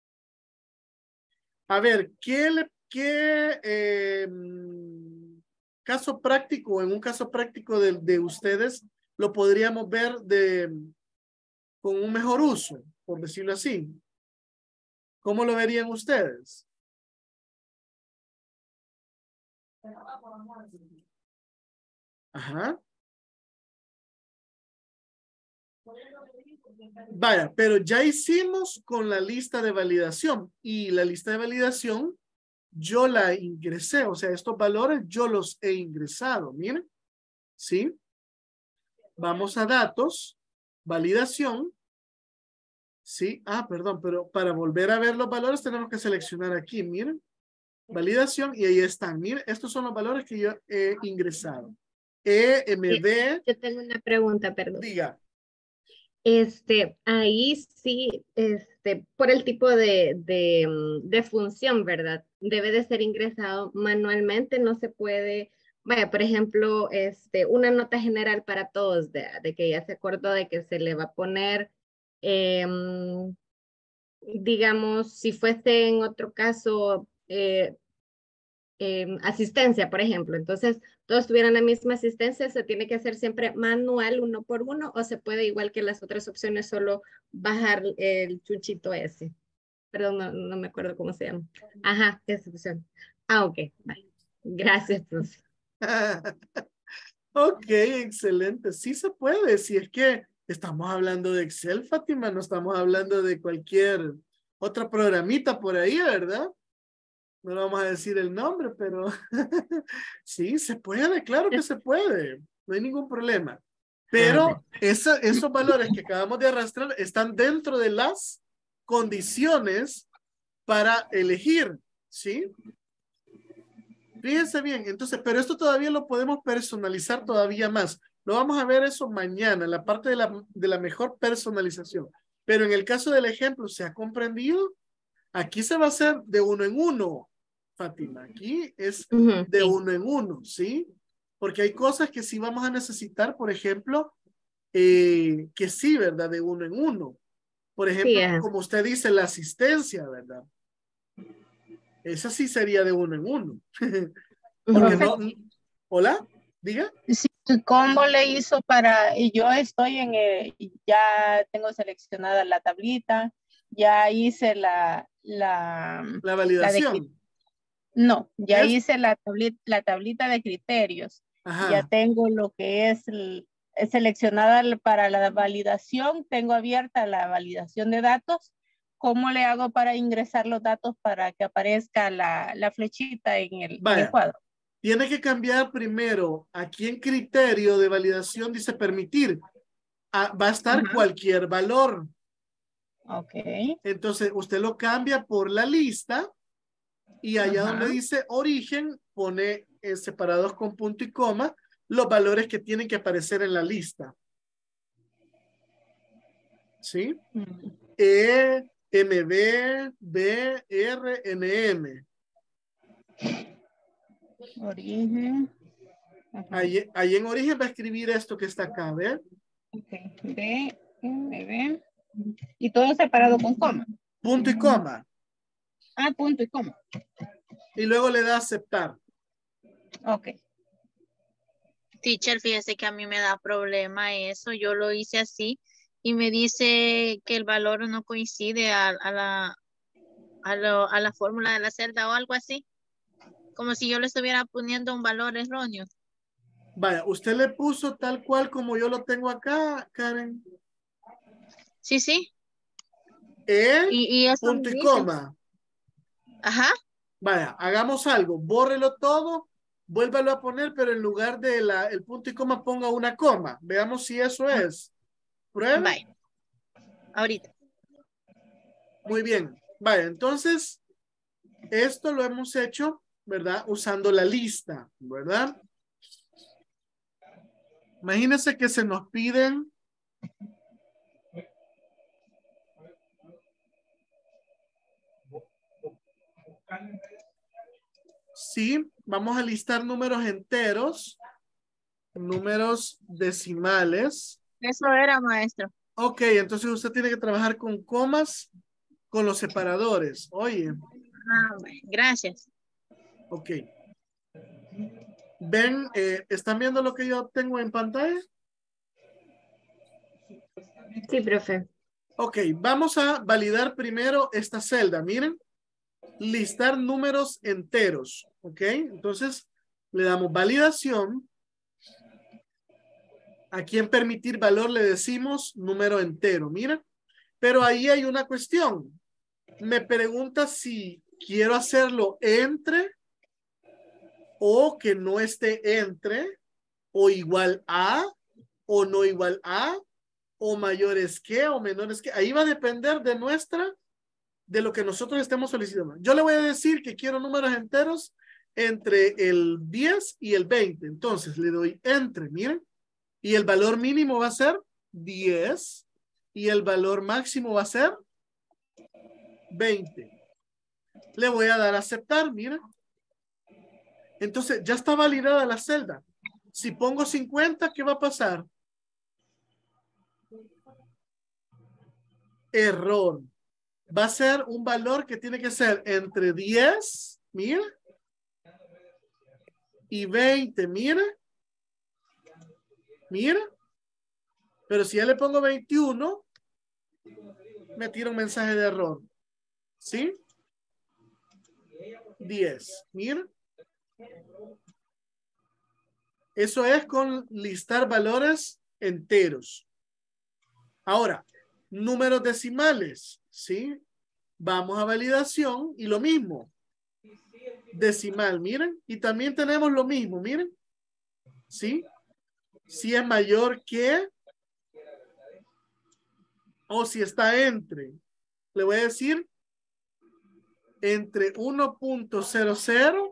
S1: A ver, ¿qué, le, qué eh, caso práctico, en un caso práctico de, de ustedes, lo podríamos ver de, con un mejor uso, por decirlo así? ¿Cómo lo verían ustedes? Ajá. Vaya, pero ya hicimos con la lista de validación y la lista de validación yo la ingresé, o sea, estos valores yo los he ingresado, miren, ¿sí? Vamos a datos, validación, ¿sí? Ah, perdón, pero para volver a ver los valores tenemos que seleccionar aquí, miren, validación y ahí están, miren, estos son los valores que yo he ingresado. E, M,
S5: Eh,
S1: D,
S5: Yo tengo una pregunta, perdón.
S1: diga.
S5: Este, ahí sí, este, por el tipo de, de, mm, de función, ¿verdad? Debe de ser ingresado manualmente, no se puede, vaya, por ejemplo, este, una nota general para todos, de, de que ya se acordó de que se le va a poner, em, digamos, si fuese en otro caso, eh, em, asistencia, por ejemplo. Entonces, todos tuvieran la misma asistencia, se tiene que hacer siempre manual uno por uno o se puede igual que las otras opciones solo bajar el chuchito ese. Perdón, no, no me acuerdo cómo se llama. Ajá, esa opción. Ah, ok, vale. Gracias, profe.
S1: Ok, excelente. Sí se puede. Si es que estamos hablando de Excel, Fátima, no estamos hablando de cualquier otra programita por ahí, ¿verdad? No le vamos a decir el nombre, pero sí, se puede, claro que se puede. No hay ningún problema.
S5: Ah, bueno.
S1: Pero esa, esos valores que acabamos de arrastrar están dentro de las condiciones para elegir, ¿sí? Fíjense bien, entonces, pero esto todavía lo podemos personalizar todavía más. Lo vamos a ver eso mañana, la parte de la, de la mejor personalización. Pero en el caso del ejemplo, ¿se ha comprendido? Aquí se va a hacer de uno en uno, Fátima. Aquí es
S5: Ujú,
S1: de
S5: sí.
S1: uno en uno, ¿sí? Porque hay cosas que sí vamos a necesitar, por ejemplo, eh, que sí, ¿verdad? De uno en uno. Por
S5: Sí,
S1: ejemplo,
S5: ajá.
S1: como usted dice, la asistencia, ¿verdad? Esa sí sería de uno en uno. Porque
S5: Ujú.
S1: no, ¿hola? Diga.
S2: Sí, ¿cómo le hizo para, y yo estoy en, el- ya tengo seleccionada la tablita, ya hice la, la,
S1: La
S2: la de, cri-
S1: validación.
S2: no, ya
S1: Es,
S2: hice la tablita, la tablita de criterios, ya
S1: ajá.
S2: tengo lo que es el- es seleccionada el- para la validación, tengo abierta la validación de datos. ¿Cómo le hago para ingresar los datos para que aparezca la, la flechita en el, en el
S1: Vaya,
S2: cuadro?
S1: tiene que cambiar primero. Aquí en criterio de validación dice permitir. Ah, va a estar
S2: Ajá.
S1: cualquier valor.
S2: Ok.
S1: Entonces, usted lo cambia por la lista y allá donde
S2: Ajá.
S1: dice origen, pone eh, separados con punto y coma los valores que tienen que aparecer en la lista. ¿Sí?
S2: Mm.
S1: E, M, B, B, R, N, M.
S2: Origen. Ajá.
S1: Ahí, ahí en origen va a escribir esto que está acá, ¿ve?
S2: Ok. B, M, B. Y todo separado con coma.
S1: Punto y coma.
S2: Ah, punto y coma.
S1: Y luego le da aceptar.
S2: Ok.
S6: Teacher, fíjese que a mí me da problema eso. Yo lo hice así y me dice que el valor no coincide a, a la, a, lo- a la fórmula de la celda o algo así. Como si yo le estuviera poniendo un valor erróneo.
S1: Vaya, usted le puso tal cual como yo lo tengo acá, Karen.
S6: Sí, sí.
S1: E,
S6: Y, y eso
S1: punto
S6: me
S1: y
S6: dice.
S1: coma.
S6: Ajá.
S1: Vaya, hagamos algo. Bórrelo todo, vuélvalo a poner, pero en lugar de la, el punto y coma ponga una coma. Veamos si eso es. Pruebe.
S6: Bye. Ahorita.
S1: Muy bien. Vaya, entonces, Esto lo hemos hecho, ¿verdad? Usando la lista, ¿verdad? Imagínense que se nos piden sí, vamos a listar números enteros, números decimales.
S6: Eso era, maestro.
S1: Ok, entonces usted tiene que trabajar con comas, con los separadores. Oye.
S6: Ah, bueno, gracias.
S1: Ok. Ven, eh, ¿están viendo lo que yo tengo en pantalla?
S5: Sí, profe.
S1: Ok, vamos a validar primero esta celda. Miren, listar números enteros. Ok, entonces le damos validación. Aquí en permitir valor le decimos número entero. Miren, pero ahí hay una cuestión. Me pregunta si quiero hacerlo entre o que no esté entre o igual a o no igual a o mayores que o menores que. Ahí va a depender de nuestra, de lo que nosotros estemos solicitando. Yo le voy a decir que quiero números enteros entre el diez y el veinte. Entonces le doy entre, miren, y el valor mínimo va a ser diez y el valor máximo va a ser veinte. Le voy a dar a aceptar, miren. Entonces ya está validada la celda. Si pongo cincuenta, ¿qué va a pasar? Error. Va a ser un valor que tiene que ser entre diez, mira, y veinte, mira. Mira. Pero si ya le pongo veintiuno, me tira un mensaje de error. ¿Sí? diez. Mira. Eso es con listar valores enteros. Ahora, números decimales. ¿Sí? Vamos a validación y lo mismo. Decimal, miren. Y también tenemos lo mismo, miren. ¿Sí? Si es mayor que o si está entre. Le voy a decir entre uno punto cero cero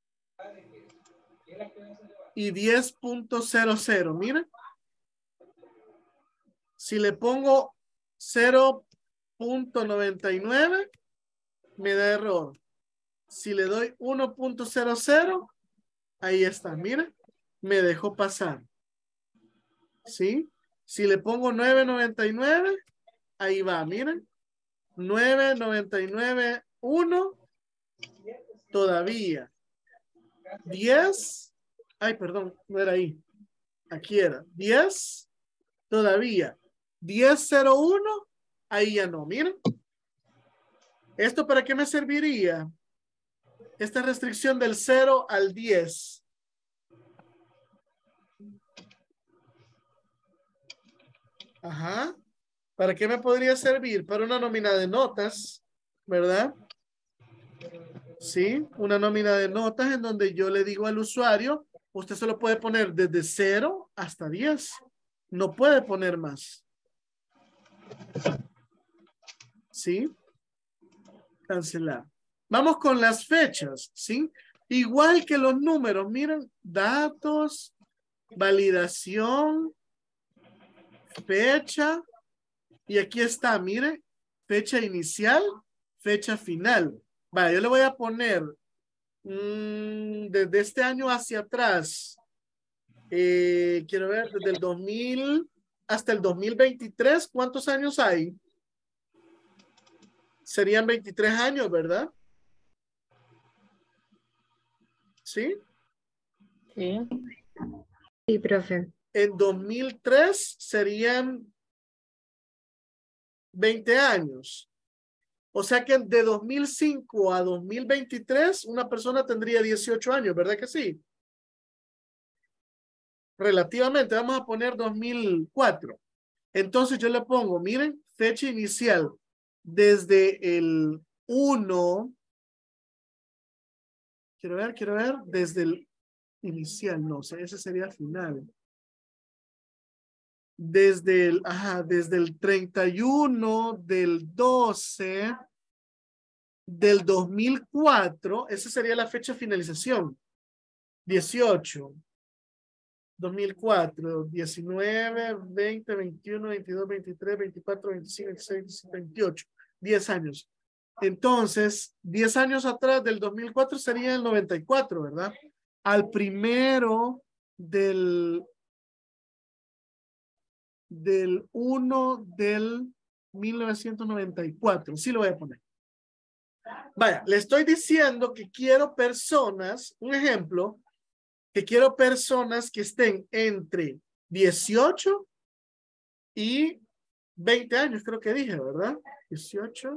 S1: y diez punto cero cero. Miren. Si le pongo cero punto noventa y nueve, me da error. Si le doy uno punto cero cero, ahí está. Miren. Me dejó pasar. ¿Sí? Si le pongo nueve punto noventa y nueve, ahí va. Miren. nueve punto noventa y nueve uno. Todavía. diez. Ay, perdón. No era ahí. Aquí era. diez. Todavía. diez cero uno. Ahí ya no. Miren. ¿Esto para qué me serviría? Esta restricción del cero al diez. Ajá. ¿Para qué me podría servir? Para una nómina de notas, ¿verdad? Sí, una nómina de notas en donde yo le digo al usuario, usted solo puede poner desde cero hasta diez. No puede poner más. ¿Sí? Cancelar. Vamos con las fechas, ¿sí? Igual que los números, miren, datos, validación, fecha, y aquí está, mire, fecha inicial, fecha final. Vale, yo le voy a poner mmm, desde este año hacia atrás. Eh, quiero ver, desde el dos mil hasta el dos mil veintitrés, ¿cuántos años hay? Serían veintitrés años, ¿verdad? ¿Sí?
S2: Sí.
S5: Sí, profe.
S1: En dos mil tres serían veinte años. O sea que de dos mil cinco a dos mil veintitrés una persona tendría dieciocho años, ¿verdad que sí? Relativamente, vamos a poner dos mil cuatro. Entonces yo le pongo, miren, fecha inicial desde el uno. Quiero ver, quiero ver, desde el inicial, no sé, ese sería el final. Desde el, ajá, desde el treinta y uno del doce del dos mil cuatro, esa sería la fecha de finalización. dieciocho, dos mil cuatro, diecinueve, veinte, veintiuno, veintidós, veintitrés, veinticuatro, veinticinco, veintiséis, veintisiete, veintiocho. diez años. Entonces, diez años atrás del dos mil cuatro sería el noventa y cuatro, ¿verdad? Al primero del del uno del mil novecientos noventa y cuatro. Sí lo voy a poner. Vaya, le estoy diciendo que quiero personas, un ejemplo, que quiero personas que estén entre dieciocho y veinte años, creo que dije, ¿verdad? dieciocho,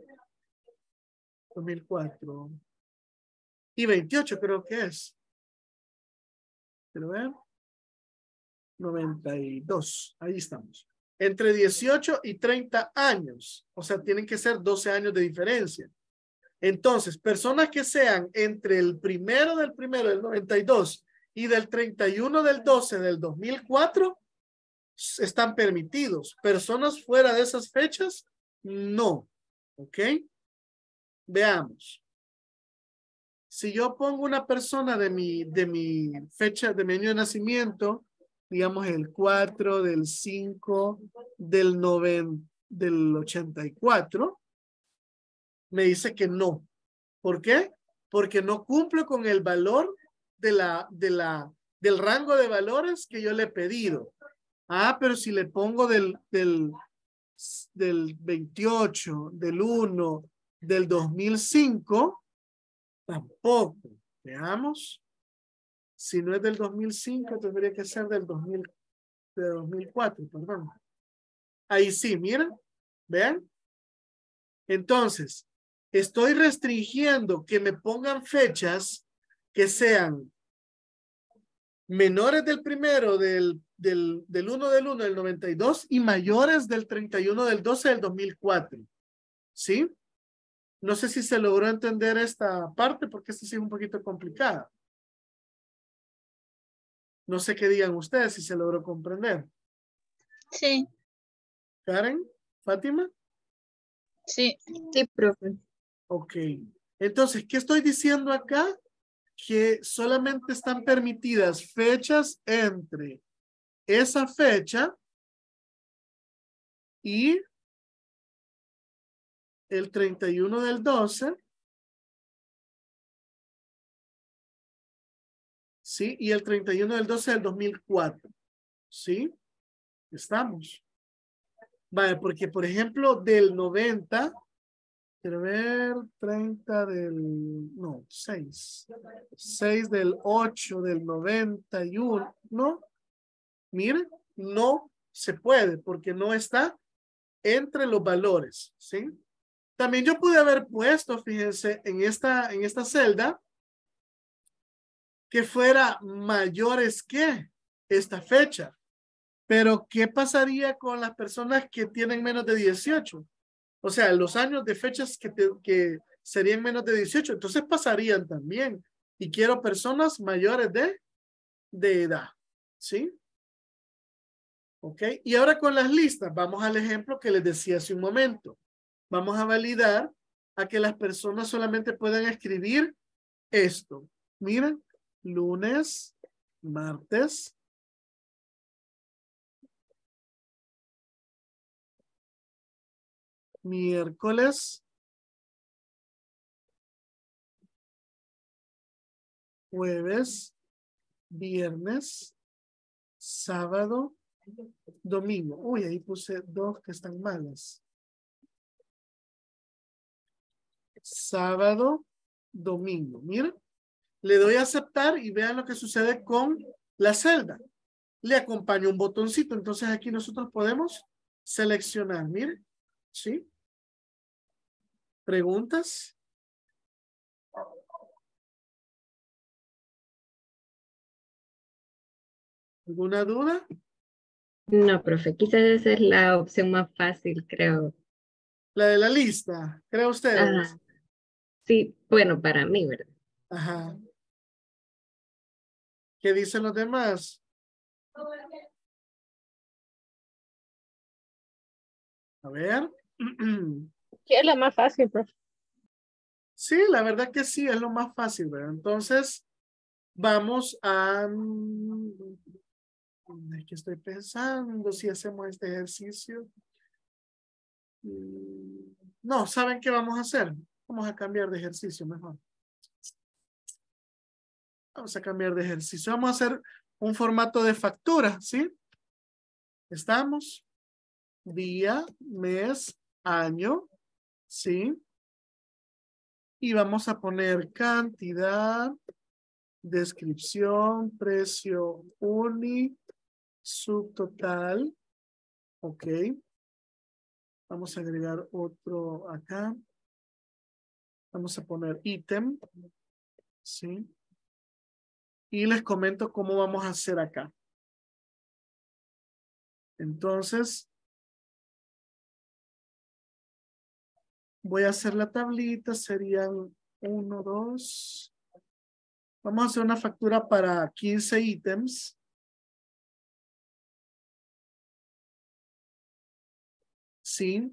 S1: dos mil cuatro y veintiocho creo que es. Quiero ver. noventa y dos, ahí estamos. Entre dieciocho y treinta años, o sea, tienen que ser doce años de diferencia. Entonces, personas que sean entre el primero del primero del noventa y dos y del treinta y uno del doce del dos mil cuatro están permitidos. Personas fuera de esas fechas, no. ¿Ok? Veamos. Si yo pongo una persona de mi, de mi fecha, de mi año de nacimiento, digamos el cuatro del cinco del noventa, del ochenta y cuatro, me dice que no. ¿Por qué? Porque no cumple con el valor de la, de la, del rango de valores que yo le he pedido. Ah, pero si le pongo del, del, del veintiocho, del uno, del dos mil cinco, tampoco. Veamos. Si no es del dos mil cinco, tendría que ser del dos mil, de dos mil cuatro, perdón. Ahí sí, miren. ¿Vean? Entonces, estoy restringiendo que me pongan fechas que sean menores del primero del, del, del uno del uno del noventa y dos y mayores del treinta y uno del doce del dos mil cuatro. ¿Sí? No sé si se logró entender esta parte porque esta sí es un poquito complicada. No sé qué digan ustedes si se logró comprender.
S6: Sí,
S1: Karen, Fátima.
S6: sí.
S5: Sí, profe.
S1: Ok. Entonces, ¿qué estoy diciendo acá? Que solamente están permitidas fechas entre esa fecha y el treinta y uno del doce. ¿Sí? Y el treinta y uno del doce del dos mil cuatro. ¿Sí? Estamos. Vale, porque por ejemplo del noventa, quiero ver, treinta del, no, seis. seis del ocho del noventa y uno, ¿no? Miren, no se puede porque no está entre los valores, ¿sí? También yo pude haber puesto, fíjense, en esta, en esta celda, que fuera mayores que esta fecha. Pero, ¿qué pasaría con las personas que tienen menos de dieciocho? O sea, los años de fechas que, te, que serían menos de dieciocho, entonces pasarían también. Y quiero personas mayores de, de edad, ¿sí? ¿Ok? Y ahora con las listas, vamos al ejemplo que les decía hace un momento. Vamos a validar a que las personas solamente puedan escribir esto. Miren, lunes, martes, miércoles, jueves, viernes, sábado, domingo. Uy, ahí puse dos que están malas. Sábado, domingo. Miren, le doy a aceptar y vean lo que sucede con la celda. Le acompaña un botoncito. Entonces aquí nosotros podemos seleccionar. Miren, ¿sí? ¿Preguntas? ¿Alguna duda?
S5: No, profe, quizás esa es la opción más fácil, creo.
S1: La de la lista, ¿cree ustedes?
S5: Ajá. Sí, bueno, para mí, ¿verdad?
S1: Ajá. ¿Qué dicen los demás? A ver.
S2: Sí, es la más fácil, profe.
S1: Sí, la verdad que sí, es lo más fácil, ¿verdad? Entonces, vamos a... Es que estoy pensando si hacemos este ejercicio. No, ¿saben qué vamos a hacer? Vamos a cambiar de ejercicio mejor. Vamos a cambiar de ejercicio. Vamos a hacer un formato de factura, ¿sí? Estamos. Día, mes, año, ¿sí? Y vamos a poner cantidad, descripción, precio uni, subtotal. Ok. Vamos a agregar otro acá. Vamos a poner ítem. ¿Sí? Y les comento cómo vamos a hacer acá. Entonces, voy a hacer la tablita. Serían uno, dos. Vamos a hacer una factura para quince ítems. ¿Sí?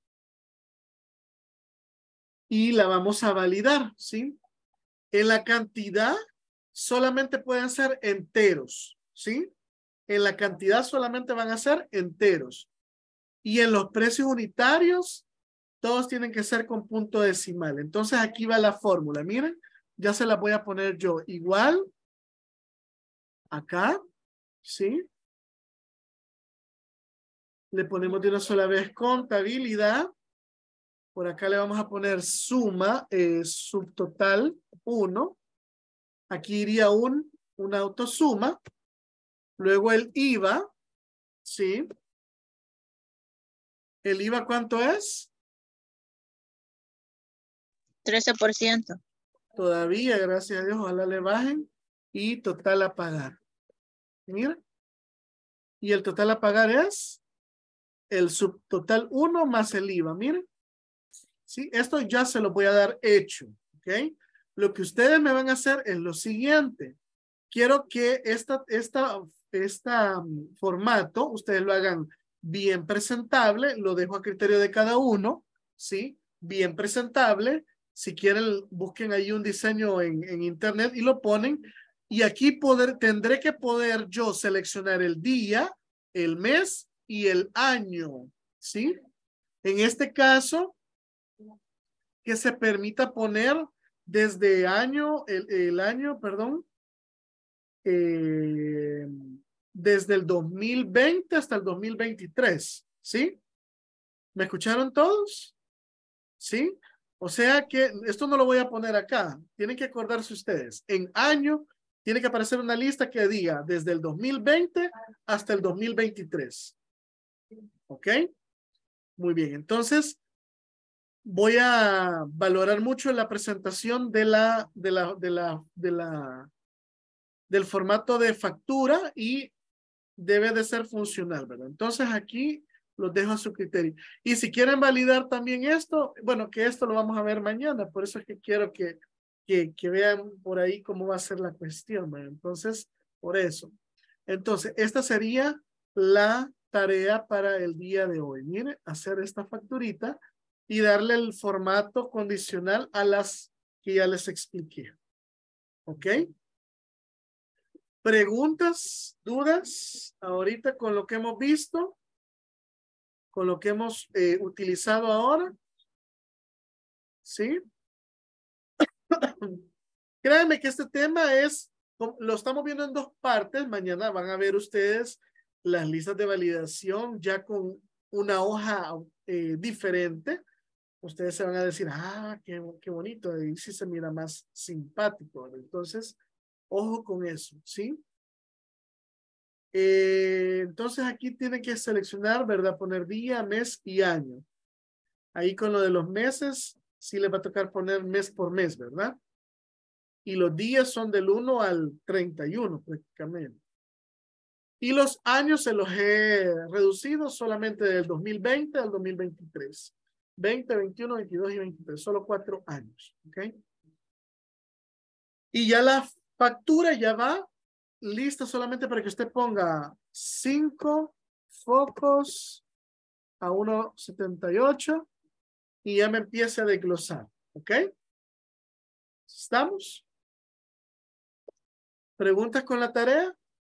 S1: Y la vamos a validar, ¿sí? En la cantidad solamente pueden ser enteros, ¿sí? En la cantidad solamente van a ser enteros. Y en los precios unitarios, todos tienen que ser con punto decimal. Entonces aquí va la fórmula. Miren, ya se la voy a poner yo. Igual, acá, ¿sí? Le ponemos de una sola vez contabilidad. Por acá le vamos a poner suma, eh, subtotal uno. Aquí iría un, una autosuma. Luego el I V A, ¿sí? ¿El I V A cuánto es?
S6: trece por ciento.
S1: Todavía, gracias a Dios, ojalá le bajen. Y total a pagar. Mira. Y el total a pagar es el subtotal uno más el I V A. Miren. ¿Sí? Esto ya se lo voy a dar hecho. ¿Ok? Lo que ustedes me van a hacer es lo siguiente. Quiero que esta, esta, esta um, formato, ustedes lo hagan bien presentable. Lo dejo a criterio de cada uno. ¿Sí? Bien presentable. Si quieren, busquen ahí un diseño en, en internet y lo ponen. Y aquí poder, tendré que poder yo seleccionar el día, el mes y el año. ¿Sí? En este caso, que se permita poner desde año, el, el año, perdón, eh, desde el dos mil veinte hasta el dos mil veintitrés. ¿Sí? ¿Me escucharon todos? ¿Sí? O sea que esto no lo voy a poner acá. Tienen que acordarse ustedes. En año tiene que aparecer una lista que diga desde el dos mil veinte hasta el dos mil veintitrés. ¿Ok? Muy bien. Entonces, voy a valorar mucho la presentación de la, de la, de la, de la, del formato de factura y debe de ser funcional, ¿verdad? Entonces aquí los dejo a su criterio. Y si quieren validar también esto, bueno, que esto lo vamos a ver mañana, por eso es que quiero que, que, que vean por ahí cómo va a ser la cuestión, ¿verdad? Entonces, por eso. Entonces, esta sería la tarea para el día de hoy. Mire, hacer esta facturita y darle el formato condicional a las que ya les expliqué. ¿Ok? ¿Preguntas, dudas ahorita con lo que hemos visto? ¿Con lo que hemos eh, utilizado ahora? ¿Sí? Créanme que este tema es, lo estamos viendo en dos partes. Mañana van a ver ustedes las listas de validación ya con una hoja eh, diferente. Ustedes se van a decir, ah, qué, qué bonito, ahí sí se mira más simpático. Entonces, ojo con eso, ¿sí? Eh, entonces aquí tienen que seleccionar, ¿verdad? Poner día, mes y año. Ahí con lo de los meses, sí les va a tocar poner mes por mes, ¿verdad? Y los días son del uno al treinta y uno prácticamente. Y los años se los he reducido solamente del dos mil veinte al dos mil veintitrés. veinte, veintiuno, veintidós y veintitrés. Solo cuatro años. ¿Ok? Y ya la factura ya va lista solamente para que usted ponga cinco focos a uno setenta y ocho y ya me empiece a desglosar. ¿Ok? ¿Estamos? ¿Preguntas con la tarea?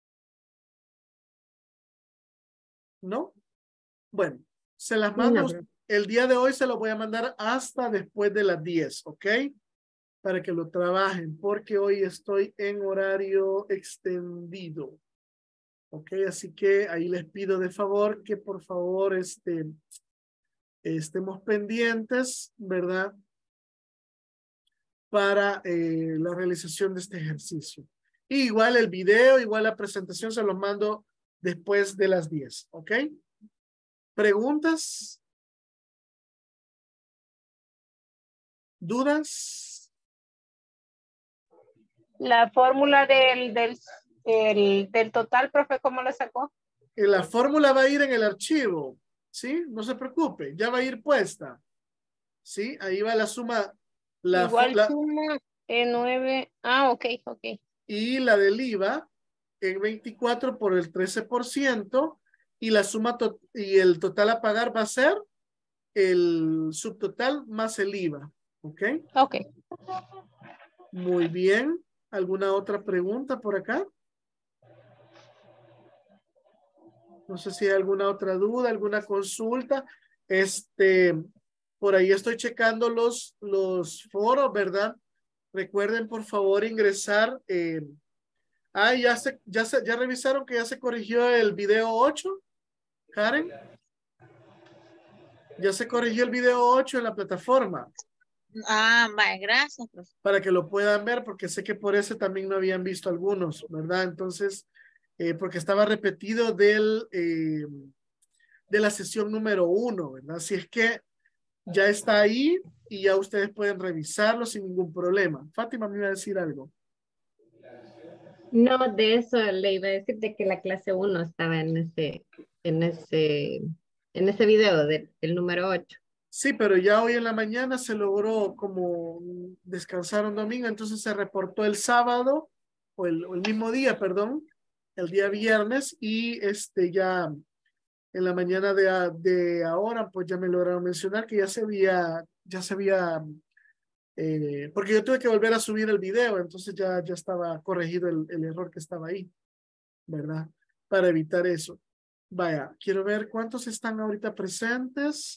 S1: ¿No? Bueno, se las mando.
S5: No, profe.
S1: El día de hoy se los voy a mandar hasta después de las diez, ¿ok? Para que lo trabajen, porque hoy estoy en horario extendido. Ok, así que ahí les pido de favor que por favor este, estemos pendientes, ¿verdad? Para eh, la realización de este ejercicio. Y igual el video, igual la presentación se los mando después de las diez, ¿ok? ¿Preguntas? ¿Dudas?
S2: La fórmula del, del, el, del total, profe, ¿cómo lo sacó?
S1: Eh, La fórmula va a ir en el archivo, ¿sí? No se preocupe, ya va a ir puesta, ¿sí? Ahí va la suma, la,
S2: Igual
S1: la,
S2: suma en nueve. Ah, ok, ok.
S1: y la del I V A en veinticuatro por el trece por ciento y la suma to y el total a pagar va a ser el subtotal más el I V A, ¿ok?
S2: Ok.
S1: Muy bien. ¿Alguna otra pregunta por acá? No sé si hay alguna otra duda, alguna consulta. Este, por ahí estoy checando los, los foros, ¿verdad? Recuerden, por favor, ingresar. Eh, ah, ya se, ya se, ya revisaron que ya se corrigió el video ocho, Karen. Ya se corrigió el video ocho en la plataforma.
S6: Ah, vaya, gracias, profe.
S1: Para que lo puedan ver, porque sé que por ese también no habían visto algunos, ¿verdad? Entonces, eh, porque estaba repetido del, eh, de la sesión número uno, ¿verdad? Si es que ya está ahí y ya ustedes pueden revisarlo sin ningún problema. Fátima me iba a decir algo.
S5: No, de eso le iba a decir de que la clase uno estaba en ese, en ese, en ese video del, del número ocho.
S1: Sí, pero ya hoy en la mañana se logró como descansar un domingo, entonces se reportó el sábado o el, o el mismo día, perdón, el día viernes y este ya en la mañana de, a- de ahora pues ya me lograron mencionar que ya se había, ya se había, eh, porque yo tuve que volver a subir el video, entonces ya, ya estaba corregido el, el error que estaba ahí, ¿verdad? Para evitar eso. Vaya, quiero ver cuántos están ahorita presentes.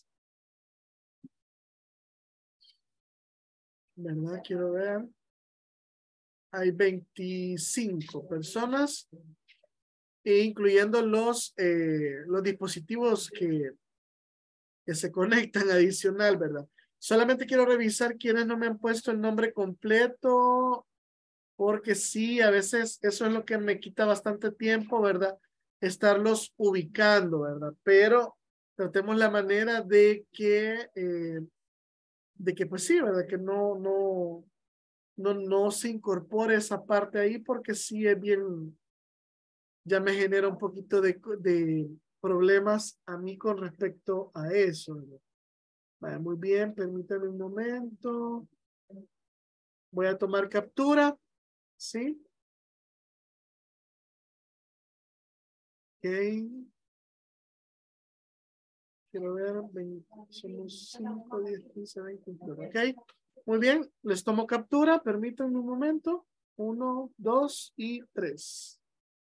S1: ¿Verdad? Quiero ver. Hay veinticinco personas, e incluyendo los, eh, los dispositivos que, que se conectan adicional, ¿verdad? Solamente quiero revisar quiénes no me han puesto el nombre completo, porque sí, a veces eso es lo que me quita bastante tiempo, ¿verdad? Estarlos ubicando, ¿verdad? Pero tratemos la manera de que, eh, de que pues sí, ¿verdad? Que no, no, no, no se incorpore esa parte ahí porque sí es bien, ya me genera un poquito de, de problemas a mí con respecto a eso. ¿No? Vale, muy bien, permítanme un momento. Voy a tomar captura, ¿sí? Ok. Quiero ver, veinte, somos cinco, diez, quince, veinte, ok. Muy bien, les tomo captura, permítanme un momento. Uno, dos y tres.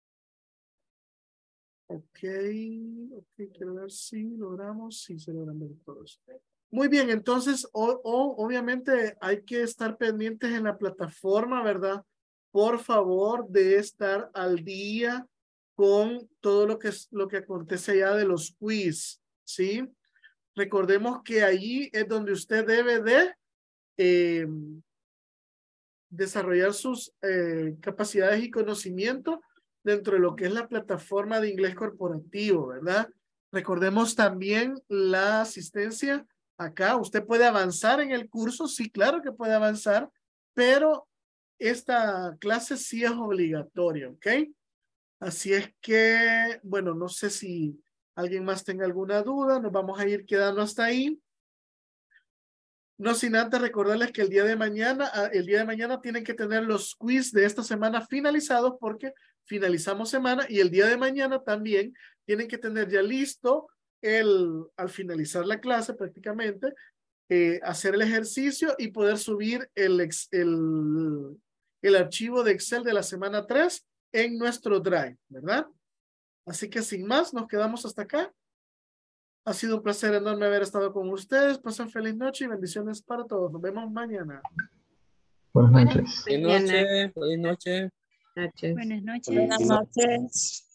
S1: Ok, ok, quiero ver si logramos, si se logran ver todos. Muy bien, entonces, o, o, obviamente hay que estar pendientes en la plataforma, ¿verdad? Por favor, de estar al día con todo lo que, es, lo que acontece allá de los quiz, ¿sí? Recordemos que allí es donde usted debe de eh, desarrollar sus eh, capacidades y conocimientos dentro de lo que es la plataforma de inglés corporativo, ¿verdad? Recordemos también la asistencia acá. Usted puede avanzar en el curso, sí, claro que puede avanzar, pero esta clase sí es obligatoria, ¿ok? Así es que, bueno, no sé si alguien más tenga alguna duda, nos vamos a ir quedando hasta ahí. No sin antes recordarles que el día de mañana, el día de mañana tienen que tener los quiz de esta semana finalizados porque finalizamos semana y el día de mañana también tienen que tener ya listo el, al finalizar la clase prácticamente, eh, hacer el ejercicio y poder subir el, ex, el, el archivo de Excel de la semana tres en nuestro Drive, ¿verdad? Así que sin más, nos quedamos hasta acá. Ha sido un placer enorme haber estado con ustedes. Pasen feliz noche y bendiciones para todos. Nos vemos mañana.
S4: Buenas noches.
S5: Buenas
S7: Buenas noches. Buenas noches.
S5: noches.
S6: Buenas noches.
S2: Buenas noches.